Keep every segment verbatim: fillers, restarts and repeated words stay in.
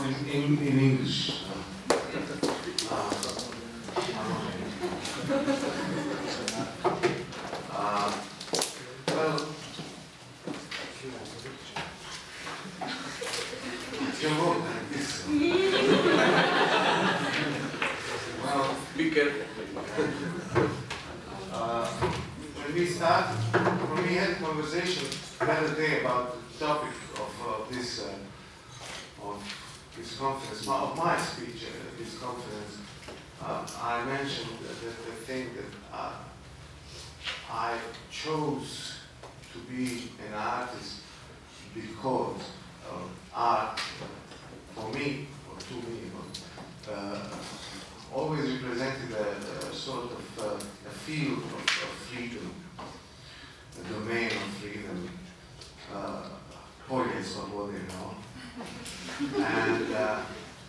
in, in, in English. Uh, uh, well, it's your work like this. Well, be careful. uh, when we start, when we had a conversation the other day about the topic of uh, this uh, of this conference, of my speech at this conference, uh, I mentioned that the, the thing that uh, I chose to be an artist because uh, art, for me, or to me, uh, always represented a, a sort of uh, a field of, of freedom, a domain of freedom, uh, polje slobode, you know. And uh,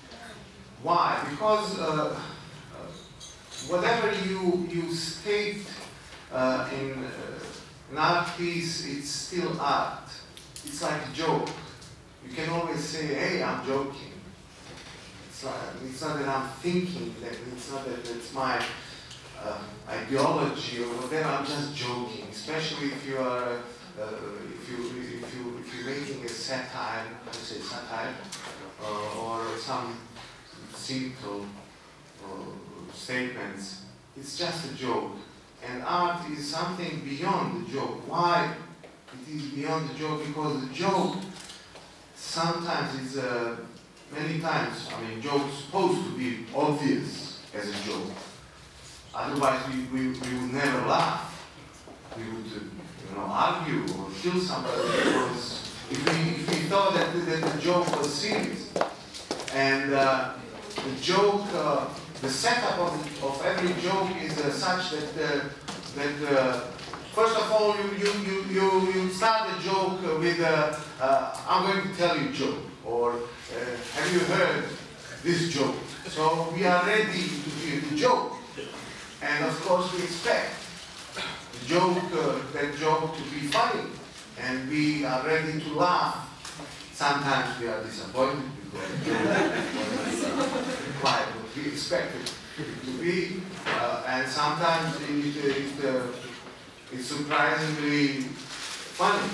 why? Because uh, uh, whatever you you state uh, in uh, an art piece, it's still art. It's like a joke. You can always say, "Hey, I'm joking." It's not, it's not that I'm thinking. That it's not that it's my uh, ideology or whatever. I'm just joking. Especially if you are. Uh, if you if you if you're making a satire, how to say satire, uh, or some cynical uh, statements, it's just a joke. And art is something beyond the joke. Why it is beyond the joke? Because the joke sometimes is uh, many times. I mean, joke's supposed to be obvious as a joke. Otherwise, we we, we would never laugh. We would. Uh, You know, argue or kill somebody because if we, if we thought that, that the joke was serious. And uh, the joke, uh, the setup of, of every joke is uh, such that, uh, that uh, first of all, you, you, you, you, you start the joke with, uh, uh, I'm going to tell you a joke, or uh, have you heard this joke? So we are ready to hear the joke. And of course we expect joke, uh, that joke to be funny, and we are ready to laugh. Sometimes we are disappointed because it wasn't quite what we expected it to be, uh, and sometimes it, it, uh, it's surprisingly funny.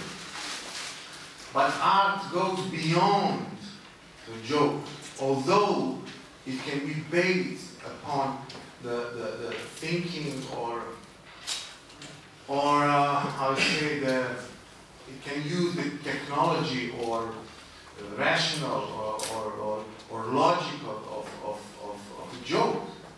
But art goes beyond the joke, although it can be based upon the, the, the thinking or or uh, how to say the, it can use the technology or uh, rational or, or, or, or logical of, of, of, of a joke,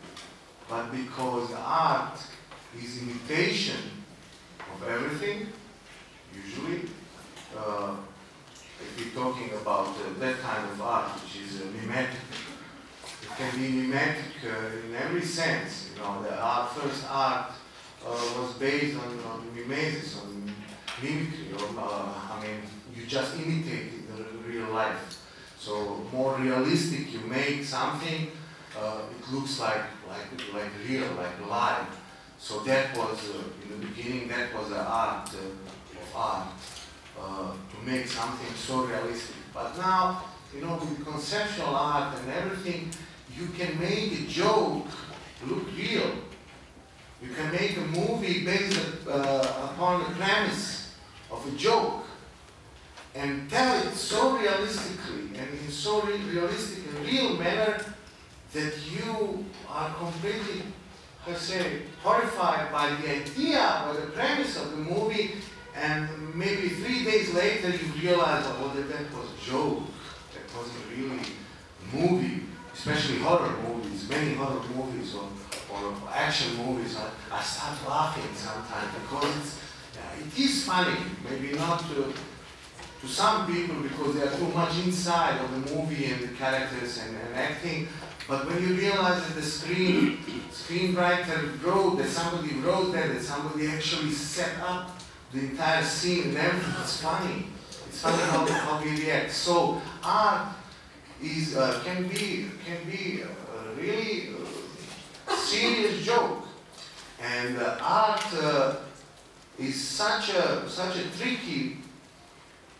but because art is imitation of everything, usually, uh, if we're talking about uh, that kind of art, which is uh, mimetic, it can be mimetic uh, in every sense. You know, the art, first art Uh, was based on, on mimesis, on mimicry. Or, uh, I mean, you just imitated the real life. So more realistic you make something, uh, it looks like like like real, like live. So that was uh, in the beginning. That was the art uh, of art, uh, to make something so realistic. But now, you know, with conceptual art and everything, you can make a joke look real. You can make a movie based uh, upon the premise of a joke and tell it so realistically and in so re realistic and real manner that you are completely, how to say, horrified by the idea or the premise of the movie, and maybe three days later you realize, oh, that, that was a joke. That wasn't really a movie, especially horror movies, many horror movies or or action movies, I, I start laughing sometimes because it's, yeah, it is funny, maybe not to, to some people because they are too much inside of the movie and the characters and, and acting, but when you realize that the screen, screenwriter wrote, that somebody wrote that, that somebody actually set up the entire scene and everything, it's funny. It's funny how, how we react. So art is, uh, can be, can be uh, really uh, serious joke, and uh, art uh, is such a such a tricky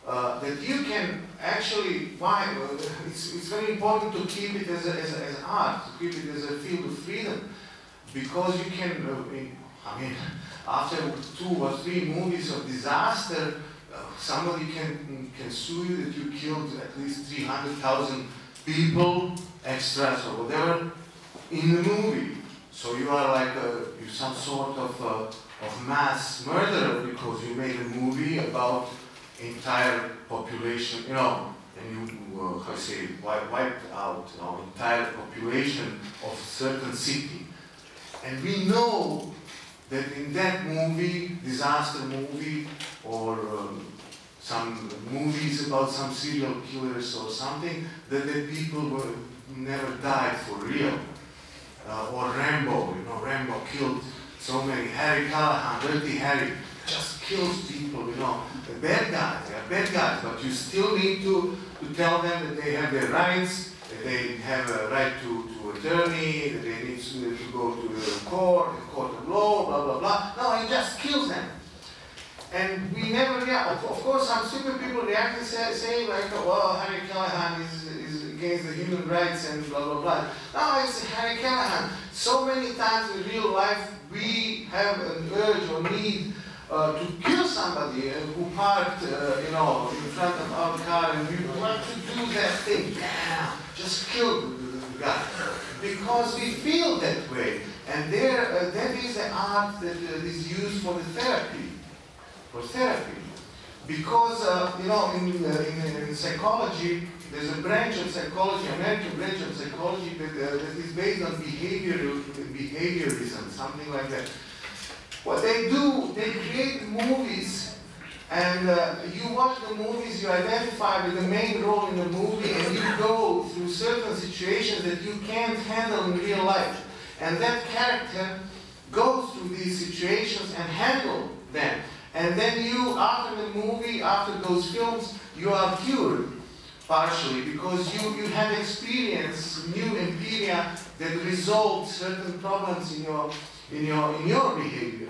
uh, that you can actually, why, uh, it's, it's very important to keep it as, a, as, a, as art, to keep it as a field of freedom, because you can, uh, I mean, after two or three movies of disaster, uh, somebody can, can sue you that you killed at least three hundred thousand people, extras or whatever, in the movie. So you are like a, you're some sort of, uh, of mass murderer because you made a movie about entire population, you know, and you, uh, how I say, wiped out, you know, entire population of a certain city. And we know that in that movie, disaster movie, or um, some movies about some serial killers or something, that the people were, never died for real. Uh, or Rambo, you know, Rambo killed so many. Harry Callahan, Dirty Harry, just kills people, you know. The bad guys, they are bad guys, but you still need to, to tell them that they have their rights, that they have a right to, to attorney, that they need to, to go to the court, the court of law, blah, blah, blah. No, he just kills them. And we never react. Of course, some stupid people react and say, say like, well, Harry Callahan is, is against the human rights and blah, blah, blah. No, it's Harry Callahan. So many times in real life, we have an urge or need uh, to kill somebody uh, who parked, uh, you know, in front of our car, and we want to do that thing. Yeah, just kill the, the guy. Because we feel that way. And there, uh, that is the art that uh, is used for the therapy. For therapy. Because, uh, you know, in, uh, in, in psychology, there's a branch of psychology, American branch of psychology that, uh, that is based on behavioral, behaviorism, something like that. What they do, they create movies, and uh, you watch the movies, you identify with the main role in the movie, and you go through certain situations that you can't handle in real life. And that character goes through these situations and handles them. And then you, after the movie, after those films, you are cured, partially, because you, you have experienced new empiria that resolve certain problems in your, in your, in your behavior.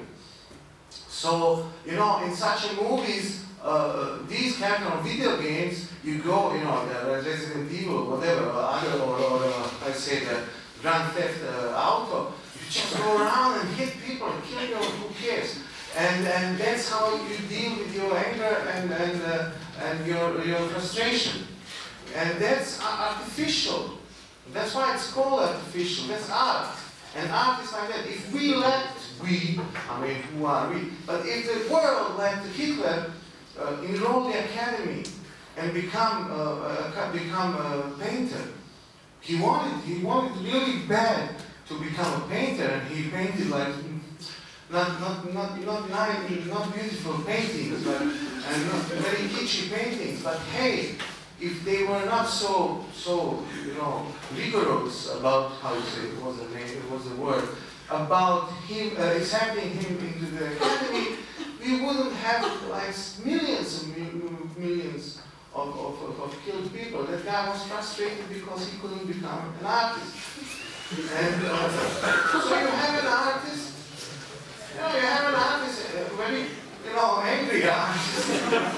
So, you know, in such movies, uh, these kind of video games, you go, you know, uh, Resident Evil, whatever, or other, or, or uh, I say the Grand Theft uh, Auto, you just go around and hit people and kill them, who cares? And, and that's how you deal with your anger and, and, uh, and your, your frustration. And that's artificial. That's why it's called artificial. That's art. And art is like that. If we let, we, I mean, who are we? But if the world let Hitler uh, enroll the academy and become, uh, uh, become a painter, he wanted, he wanted really bad to become a painter, and he painted like, Not, not, not, not, nice, not beautiful paintings, but, and not very kitschy paintings, but hey, if they were not so, so, you know, rigorous about, how you say, it was the name, it was the word, about him, uh, accepting him into the academy, we wouldn't have like millions and millions of, of, of, of killed people. That guy was frustrated because he couldn't become an artist. And uh, so you have an artist. You know, you have an artist, a very, you know, angry artist,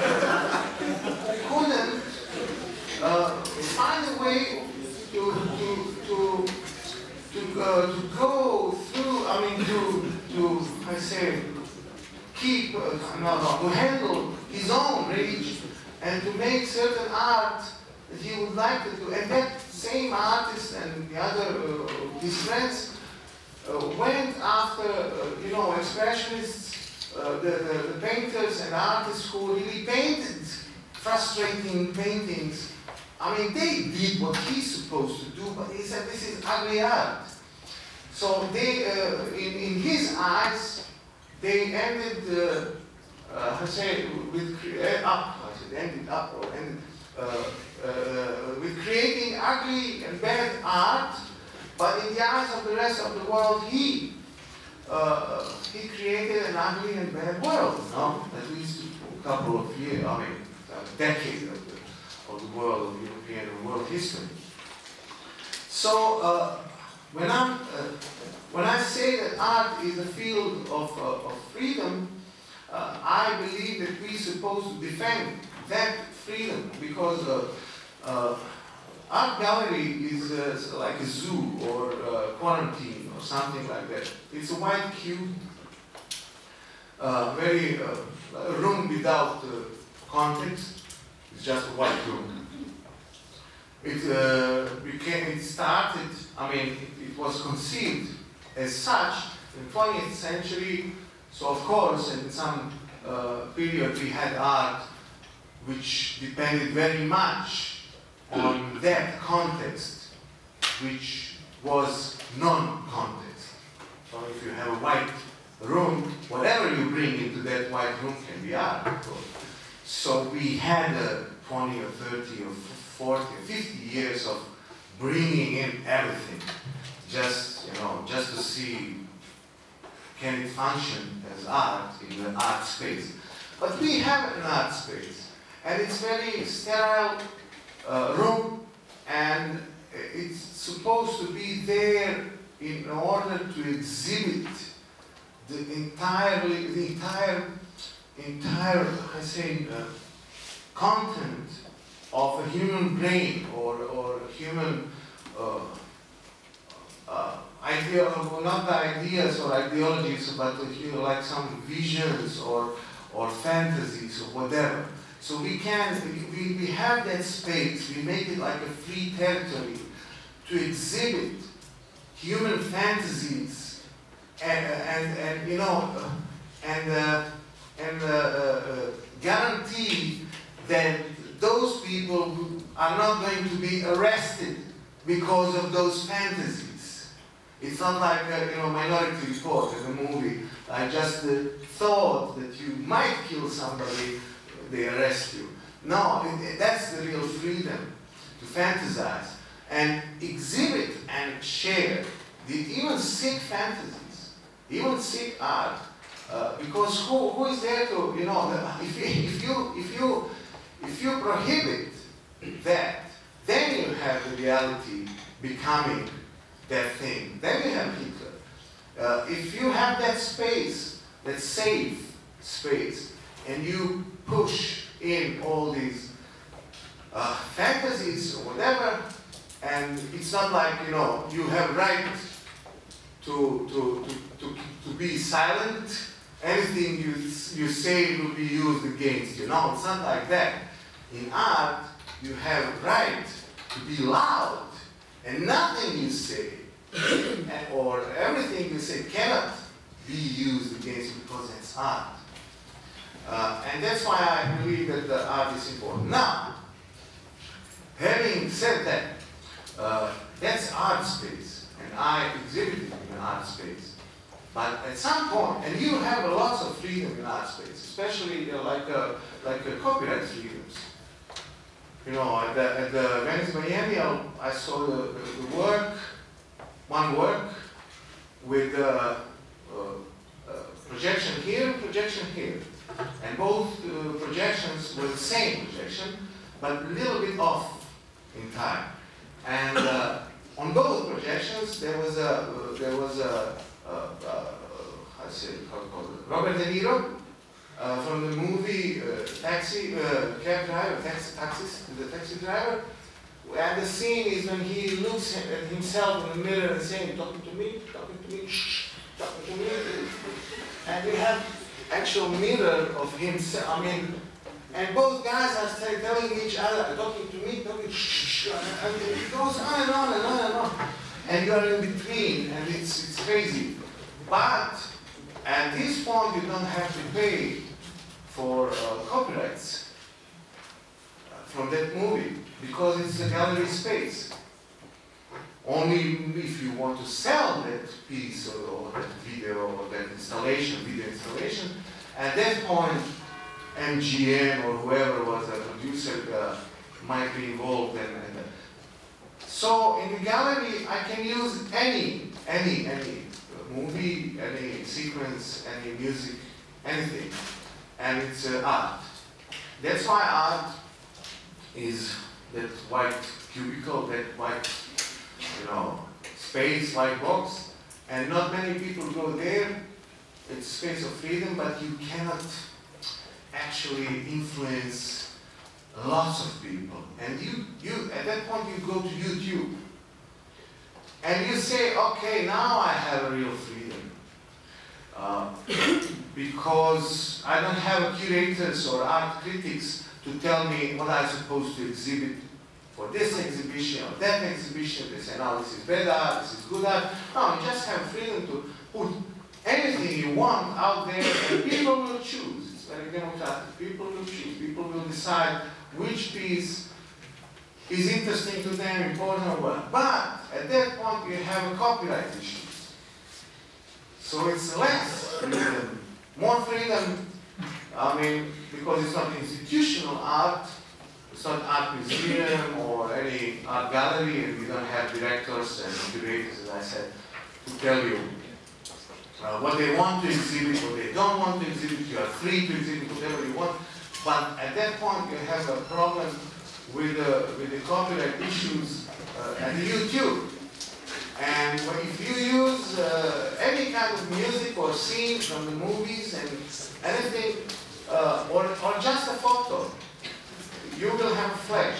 couldn't uh, find a way to, to, to, to, uh, to go through, I mean, to, to I say, keep, uh, no, no, to handle his own rage and to make certain art that he would like to do. And that same artist and the other, uh, his friends, Uh, went after, uh, you know, expressionists, uh, the, the, the painters and artists who really painted frustrating paintings. I mean, they did what he's supposed to do, but he said this is ugly art. So they, uh, in, in his eyes, they ended, uh, uh, I say, with uh, up, I said, ended up, or ended uh, uh, with creating ugly and bad art. But in the eyes of the rest of the world, he uh, he created an ugly and bad world, no? At least a couple of years, I mean, a decade of the, of the world, of European world history. So uh, when I'm uh, when I say that art is a field of, uh, of freedom, uh, I believe that we're supposed to defend that freedom, because uh, uh, art gallery is uh, like a zoo or uh, quarantine or something like that. It's a white cube, uh, very uh, a room without uh, context. It's just a white room. It uh, became, it started, I mean, it, it was conceived as such in the twentieth century. So of course, in some uh, period we had art which depended very much on that context, which was non-context. So if you have a white room, whatever you bring into that white room can be art, of course. So we had uh, twenty or thirty or forty or fifty years of bringing in everything, just, you know, just to see can it function as art in the art space. But we have an art space, and it's very sterile uh, room, and it's supposed to be there in order to exhibit the entirely, the entire, entire, I say, uh, content of a human brain or or human uh, uh, idea, well, not the ideas or ideologies, but uh, you know, like some visions or or fantasies or whatever. So we can we, we have that space. We make it like a free territory to exhibit human fantasies and and, and you know uh, and uh, and uh, uh, guarantee that those people who are not going to be arrested because of those fantasies. It's not like a, you know, Minority Report in the movie. I just uh, thought that you might kill somebody, they arrest you. No, it, it, that's the real freedom, to fantasize and exhibit and share the even sick fantasies, even sick art. Uh, because who, who is there to, you know, if, if you, if you, If you prohibit that, then you have the reality becoming that thing. Then you have Hitler. Uh, if you have that space, that safe space, and you push in all these uh, fantasies or whatever, and it's not like, you know, you have right to, to, to, to, to be silent. Anything you, you say will be used against you. No, it's not like that. In art, you have right to be loud, and nothing you say, and, or everything you say cannot be used against you because it's art. Uh, and that's why I believe that the art is important. Now, having said that, uh, that's art space, and I exhibited in an art space. But at some point, and you have lots of freedom in art space, especially uh, like uh, like uh, copyright freedoms. You know, at the, at the Venice Biennial, I saw the, the, the work, one work, with uh, uh, uh, projection here, projection here. And both uh, projections were the same projection, but a little bit off in time. And uh, on both projections, there was a, uh, there was a, uh, uh, I say, how to call it, Robert De Niro, Uh, from the movie uh, Taxi, uh, cab driver, taxi, taxis, the taxi driver. And the scene is when he looks at himself in the mirror and saying, talking to me, talking to me, shh, talking to me. And we have actual mirror of himself, I mean, and both guys are telling each other, talking to me, talking, shh, and it goes on and on and on and on. And you are in between, and it's, it's crazy. But at this point, you don't have to pay for uh, copyrights from that movie because it's a gallery space. Only if you want to sell that piece or, or that video or that installation, video installation, at that point, M G M or whoever was a producer uh, might be involved. And, and uh, so in the gallery, I can use any, any, any movie, any sequence, any music, anything, and it's uh, art. That's why art is that white cubicle, that white, you know, space, white box, and not many people go there. It's a space of freedom, but you cannot actually influence lots of people. And you, you, at that point, you go to YouTube. And you say, okay, now I have a real freedom. Uh, because I don't have curators or art critics to tell me what I'm supposed to exhibit for this exhibition or that exhibition. They say, no, this is bad art, this is good art. No, you just have freedom to put anything you want out there, and people will choose. It's very democratic. People will choose. People will decide which piece is interesting to them, important or what. But at that point, you have a copyright issue. So it's less freedom, more freedom. I mean, because it's not institutional art, it's not art museum or any art gallery, and we don't have directors and curators, as I said, to tell you uh, what they want to exhibit, what they don't want to exhibit. You are free to exhibit whatever you want. But at that point, you have a problem with the, with the copyright issues uh, at the YouTube. And if you use uh, any kind of music or scene from the movies and anything, uh, or, or just a photo, you will have a flag.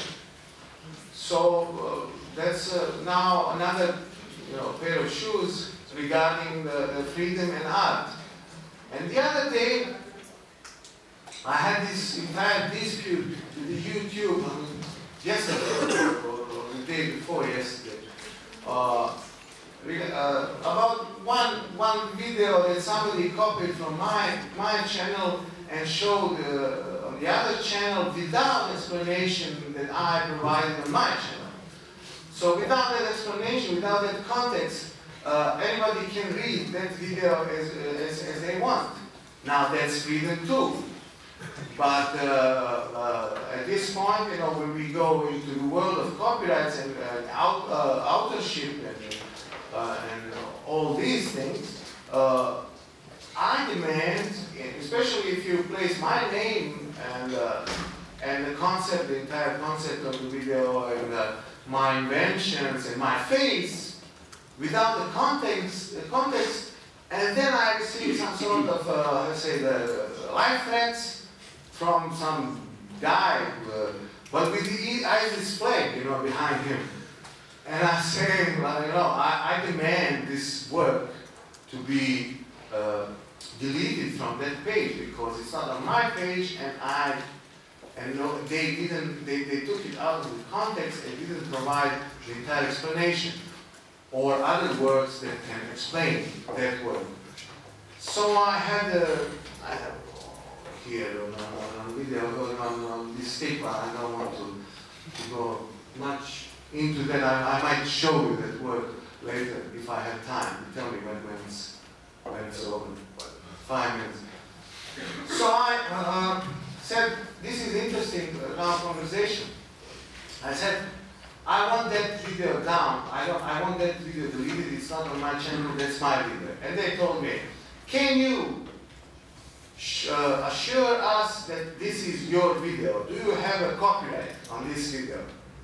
So uh, that's uh, now another you know, pair of shoes regarding the, the freedom and art. And the other day, I had this entire dispute with the YouTube, I mean, yesterday, or, or the day before yesterday, uh, uh, about one, one video that somebody copied from my, my channel and showed uh, on the other channel without explanation that I provided on my channel. So without that explanation, without that context, uh, anybody can read that video as, as, as they want. Now that's freedom too. But uh, uh, at this point, you know, when we go into the world of copyrights and uh, out, uh, authorship and, uh, and all these things, uh, I demand, especially if you place my name and uh, and the concept, the entire concept of the video and uh, my inventions and my face, without the context, the context, and then I receive some sort of, uh, let's say, the life threats from some guy, uh, but with the ISIS flag, you know, behind him. And I say, well, you know, I, I demand this work to be uh, deleted from that page because it's not on my page, and I, and you know, they didn't, they, they took it out of the context and didn't provide the entire explanation or other words that can explain that work. So I had a, I have here on, on, on video on, on this tape. I don't want to, to go much into that. I, I might show you that work later if I have time. You tell me when, when it's when it's over. Five minutes. So I uh, said, this is interesting uh, our conversation. I said, I want that video down. I don't. I want that video deleted. It's not on my channel. That's my video. And they told me, can you Uh, assure us that this is your video? Do you have a copyright on this video?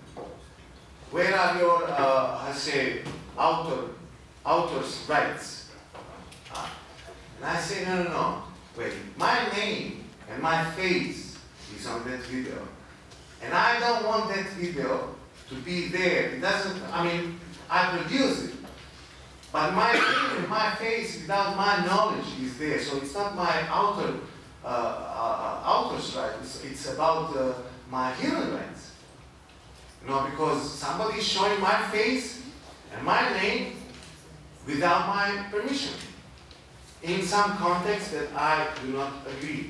Where are your, uh, I say, author, author's rights? Uh, and I say, no, no, no. Wait, my name and my face is on that video. And I don't want that video to be there. It doesn't, I mean, I produce it. But my name, my face, without my knowledge, is there. So it's not my author, uh, uh, author's right. It's, it's about uh, my human rights. You know, because somebody is showing my face and my name without my permission in some context that I do not agree.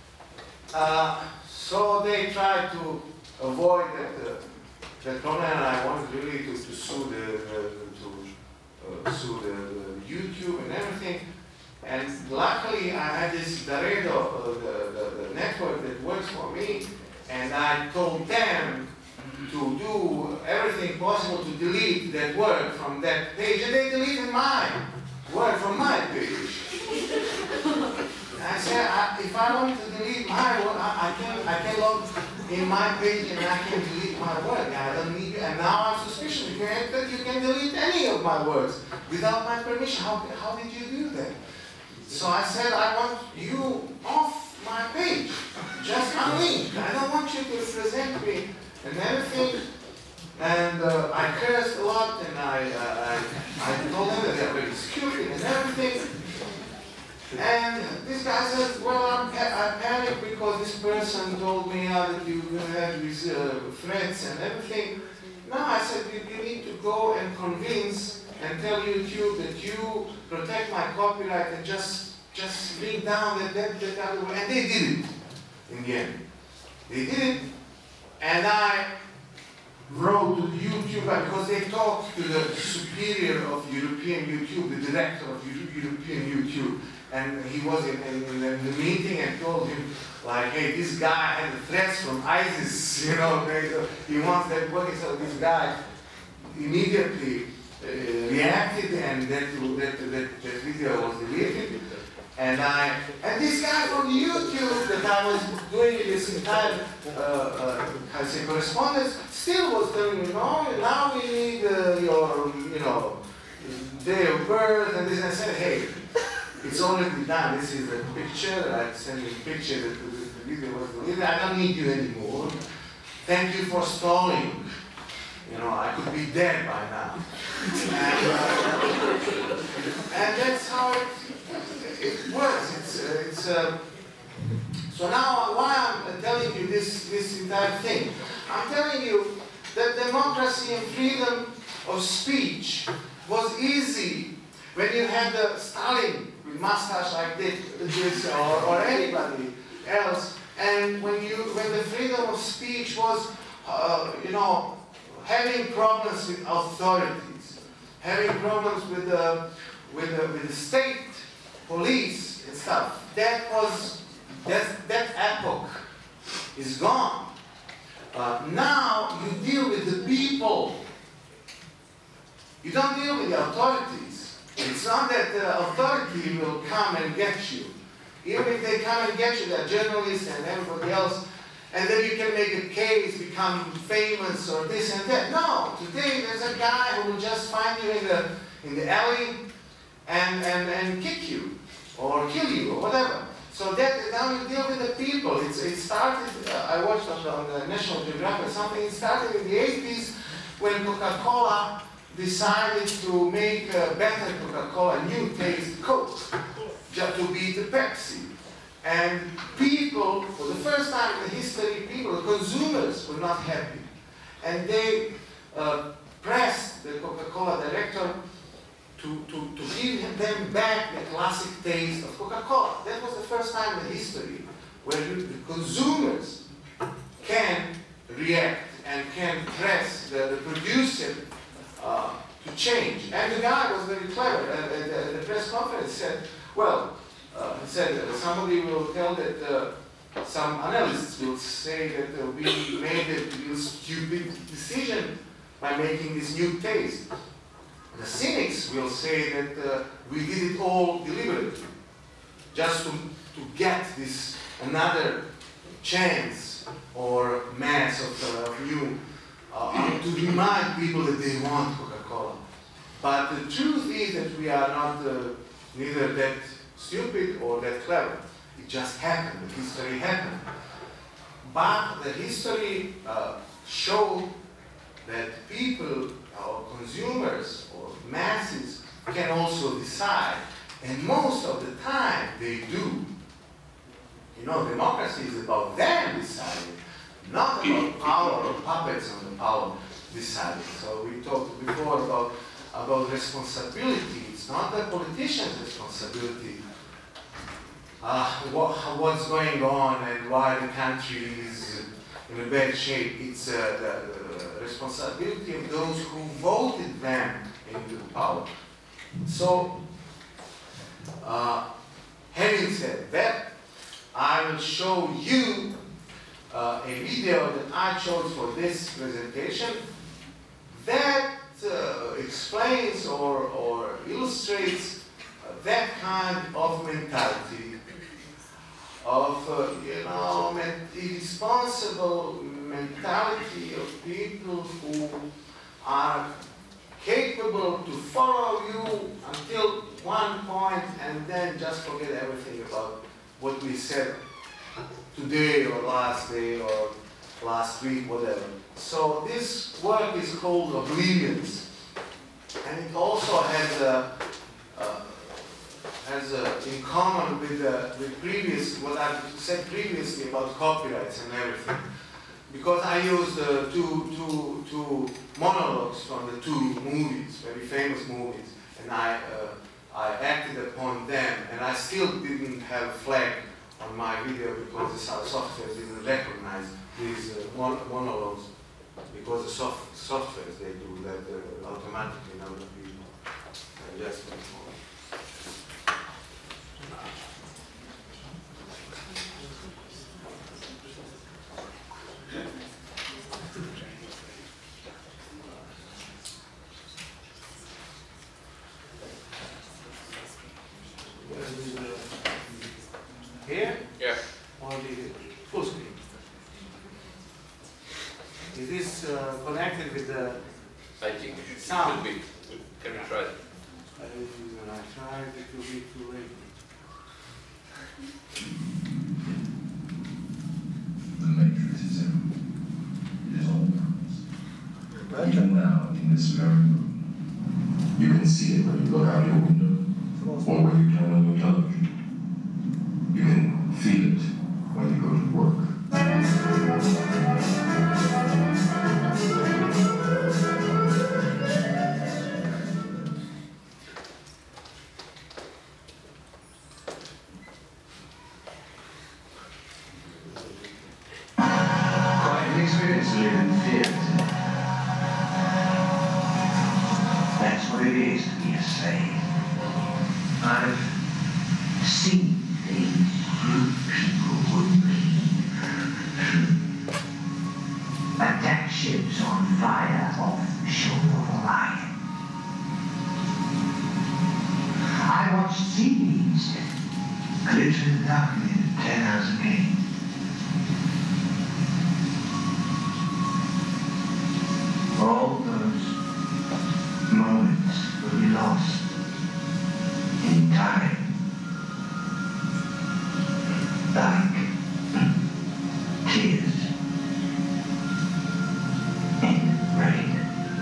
Uh, so they try to avoid that, uh, that problem, and I wanted really to, to sue the, the to, Uh, so the, the YouTube and everything, and luckily I had this Daredo, uh, the, the, the network that works for me, and I told them to do everything possible to delete that work from that page, and they deleted my work from my page. I said, I, if I want to delete my work, I, I can I can log in my page and I can delete my work. I don't need you. And now I'm suspicious that you can delete any of my works without my permission. How, how did you do that? So I said, I want you off my page. just unlink. I don't want you to represent me and everything. And uh, I cursed a lot, and I, uh, I, I told them that they were executing and everything. And this guy says, well, I'm pa I panicked because this person told me uh, that you had these uh, threats and everything. No, I said, you, you need to go and convince and tell YouTube that you protect my copyright and just, just link down that, that, that other way. And they did it in the end. They did it, and I wrote to the YouTube because they talked to the superior of European YouTube, the director of European YouTube. And he was in, in, in the meeting and told him, like, hey, this guy had threats from ISIS, you know, he wants that working. So this guy immediately uh, reacted, and that, that, that, that video was deleted. And I, and this guy from YouTube that I was doing this entire, uh, uh, how to say, correspondence, still was telling me, no, now we need uh, your, you know, day of birth, and this, and I said, hey, it's already done. This is a picture. I sent you a picture that the, the video was deleted. I don't need you anymore. Thank you for stalling. You know, I could be dead by now. And, uh, and that's how it, it works. It's, uh, it's, uh, so now, why I'm telling you this, this entire thing? I'm telling you that democracy and freedom of speech was easy when you had uh, Stalin with mustache like this, or, or anybody else, and when you, when the freedom of speech was, uh, you know, having problems with authorities, having problems with the, with the, with the state police and stuff, that was, that, that epoch is gone. Uh, now you deal with the people. You don't deal with the authorities. It's not that the authority will come and get you. Even if they come and get you, they're journalists and everybody else, and then you can make a case, become famous or this and that. No, today there's a guy who will just find you in the, in the alley and, and, and kick you, or kill you, or whatever. So that, now you deal with the people. It's, it started, uh, I watched on the, on the National Geographic or something, it started in the eighties when Coca-Cola decided to make a better Coca-Cola, new taste Coke, just to beat the Pepsi. And people, for the first time in the history, people, the consumers were not happy. And they uh, pressed the Coca-Cola director to, to, to give them back the classic taste of Coca-Cola. That was the first time in history where the consumers can react and can press the, the producer Uh, to change. And the guy was very clever. At, at, at the press conference said, well, uh, he said uh, somebody will tell that uh, some analysts will say that uh, we made a real stupid decision by making this new taste. The cynics will say that uh, we did it all deliberately, just to, to get this another chance or mass of uh, new Uh, to remind people that they want Coca-Cola. But the truth is that we are not uh, neither that stupid or that clever. It just happened. The history happened. But the history uh, showed that people or consumers or masses can also decide. And most of the time they do. You know, democracy is about them deciding. Not about power or puppets on the power deciding. So we talked before about, about responsibility. It's not the politician's responsibility uh, what, what's going on and why the country is in a bad shape. It's uh, the, the responsibility of those who voted them into power. So, uh, having said that, I will show you Uh, a video that I chose for this presentation that uh, explains or, or illustrates uh, that kind of mentality of, uh, you know, irresponsible mentality of people who are capable to follow you until one point and then just forget everything about what we said today or last day or last week, whatever. So this work is called Oblivions, and it also has a, uh, has a, in common with the with previous what I've said previously about copyrights and everything, because I used uh, two two two monologues from the two movies, very famous movies, and I uh, I acted upon them, and I still didn't have a flag on my video because the software didn't recognize these uh, mon monologues, because the soft softwares they do that uh, automatically now that people. Uh, just one moment. Here? Yeah. Or the full screen? Is this uh, connected with the I think it should, sound? should be. Can we try it? I, when I tried, it will be too late. The matrix is everywhere. It is all around us. Even now, in this very room, you can see it when you look out your window, or when you turn on your television. You can feel it when you go to work. Quite an experience to live in fear. That's what it is to be a slave. I've seen things you people wouldn't believe. Attack ships on fire off the shore of Orion. I watched seaweeds glitter in the darkness of ten hours a day. All those moments will be lost in time. Like tears in rain.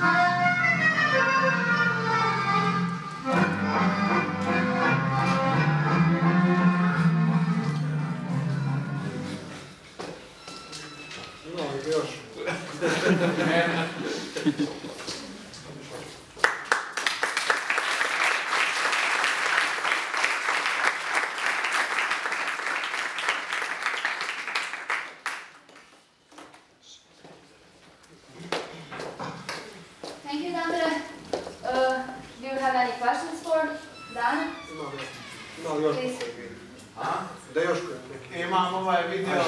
Thank you, Dandre. Uh, do you have any questions for Dan? Imam još Please. A? da još Imam ovaj video.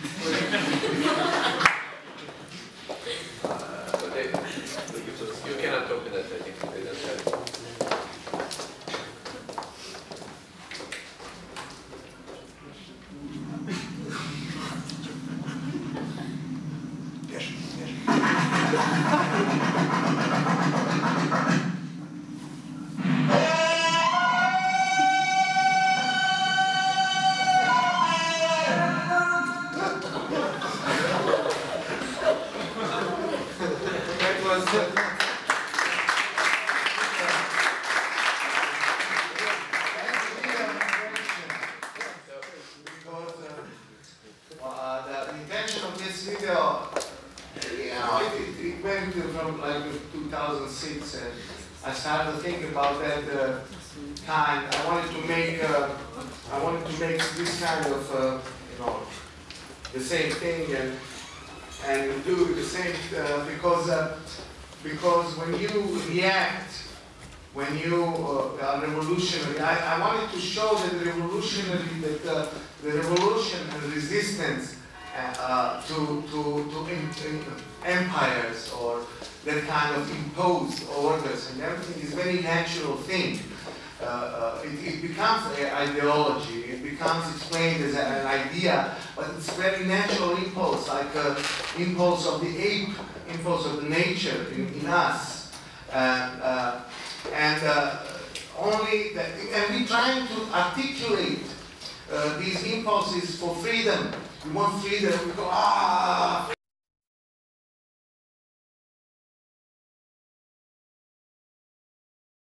So they, you cannot open that, I think. They don't have it. That was uh, because uh, uh, the intention of this video, you know, it, it, it went from like two thousand six, and I started to think about that uh, kind. I wanted to make, uh, I wanted to make this kind of, uh, you know, the same thing and and do the same uh, because uh, because when you react, when you uh, are revolutionary, I, I wanted to show that the revolutionary, that uh, the revolution and resistance uh, uh, to to to in, in empires or that kind of imposed orders and everything is a very natural thing. Uh, uh, it, it becomes an ideology, it becomes explained as an idea, but it's a very natural impulse, like an impulse of the ape, impulse of the nature in, in us. And, uh, and uh, only that, and we're trying to articulate uh, these impulses for freedom. We want freedom. We go, ah,